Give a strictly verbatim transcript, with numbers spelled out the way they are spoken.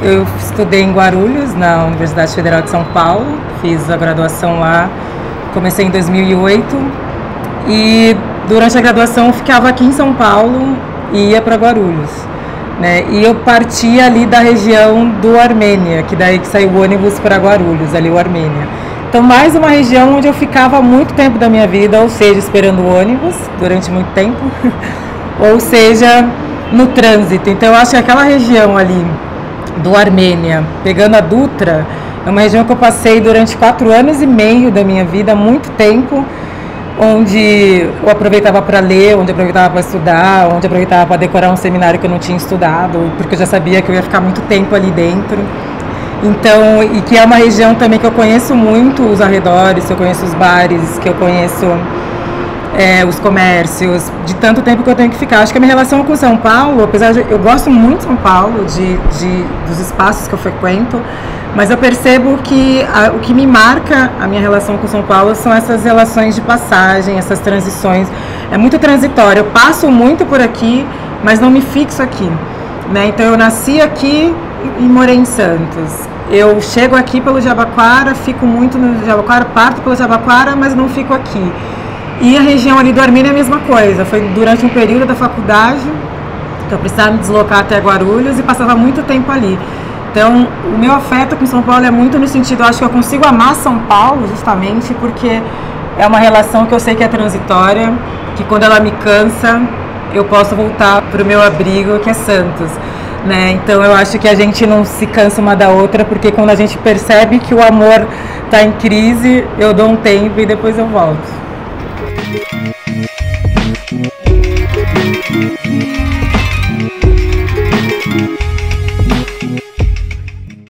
eu estudei em Guarulhos, na Universidade Federal de São Paulo, fiz a graduação lá, comecei em dois mil e oito e durante a graduação eu ficava aqui em São Paulo e ia para Guarulhos, né? E eu partia ali da região do Armênia, que daí que saiu o ônibus para Guarulhos, ali o Armênia. Então, mais uma região onde eu ficava muito tempo da minha vida, ou seja, esperando o ônibus durante muito tempo, ou seja, no trânsito. Então, eu acho que aquela região ali do Armênia, pegando a Dutra, é uma região que eu passei durante quatro anos e meio da minha vida, muito tempo, onde eu aproveitava para ler, onde eu aproveitava para estudar, onde eu aproveitava para decorar um seminário que eu não tinha estudado, porque eu já sabia que eu ia ficar muito tempo ali dentro. Então, e que é uma região também que eu conheço muito os arredores, que eu conheço os bares, que eu conheço é, os comércios, de tanto tempo que eu tenho que ficar. Acho que a minha relação com São Paulo, apesar de eu gosto muito de São Paulo, de, de, dos espaços que eu frequento, mas eu percebo que a, o que me marca a minha relação com São Paulo são essas relações de passagem, essas transições. É muito transitório, eu passo muito por aqui, mas não me fixo aqui, né? Então eu nasci aqui e morei em Santos. Eu chego aqui pelo Jabaquara, fico muito no Jabaquara, parto pelo Jabaquara, mas não fico aqui. E a região ali do Armênia é a mesma coisa. Foi durante um período da faculdade que eu precisava me deslocar até Guarulhos e passava muito tempo ali. Então, o meu afeto com São Paulo é muito no sentido, eu acho que eu consigo amar São Paulo justamente porque é uma relação que eu sei que é transitória, que quando ela me cansa, eu posso voltar para o meu abrigo, que é Santos. Né? Então eu acho que a gente não se cansa uma da outra, porque quando a gente percebe que o amor está em crise, eu dou um tempo e depois eu volto.